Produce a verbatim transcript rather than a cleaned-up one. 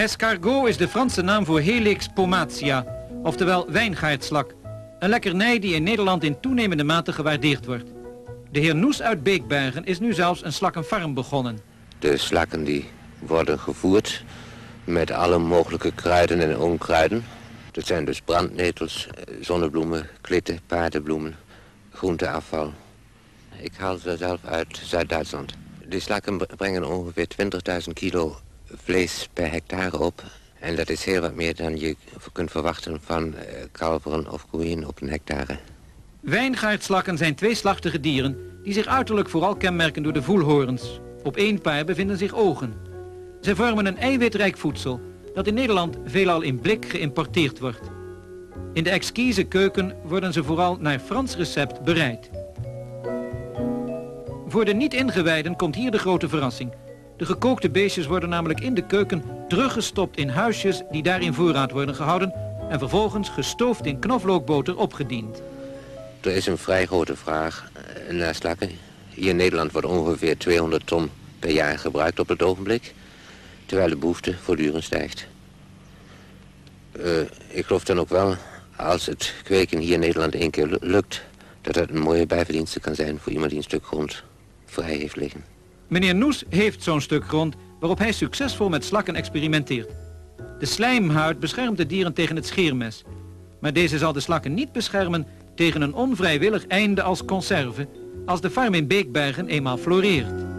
Escargot is de Franse naam voor Helix pomatia, oftewel wijngaardslak. Een lekkernij die in Nederland in toenemende mate gewaardeerd wordt. De heer Noes uit Beekbergen is nu zelfs een slakkenfarm begonnen. De slakken die worden gevoerd met alle mogelijke kruiden en onkruiden. Dat zijn dus brandnetels, zonnebloemen, klitten, paardenbloemen, groenteafval. Ik haal ze zelf uit Zuid-Duitsland. De slakken brengen ongeveer twintigduizend kilo vlees per hectare op. En dat is heel wat meer dan je kunt verwachten van kalveren of koeien op een hectare. Wijngaardslakken zijn tweeslachtige dieren die zich uiterlijk vooral kenmerken door de voelhorens. Op één paar bevinden zich ogen. Zij vormen een eiwitrijk voedsel dat in Nederland veelal in blik geïmporteerd wordt. In de exquise keuken worden ze vooral naar Frans recept bereid. Voor de niet-ingewijden komt hier de grote verrassing. De gekookte beestjes worden namelijk in de keuken teruggestopt in huisjes die daar in voorraad worden gehouden en vervolgens gestoofd in knoflookboter opgediend. Er is een vrij grote vraag naar slakken. Hier in Nederland wordt ongeveer tweehonderd ton per jaar gebruikt op het ogenblik, terwijl de behoefte voortdurend stijgt. Uh, ik geloof dan ook wel, als het kweken hier in Nederland één keer lukt, dat het een mooie bijverdienste kan zijn voor iemand die een stuk grond vrij heeft liggen. Meneer Noes heeft zo'n stuk grond waarop hij succesvol met slakken experimenteert. De slijmhuid beschermt de dieren tegen het scheermes. Maar deze zal de slakken niet beschermen tegen een onvrijwillig einde als conserve als de farm in Beekbergen eenmaal floreert.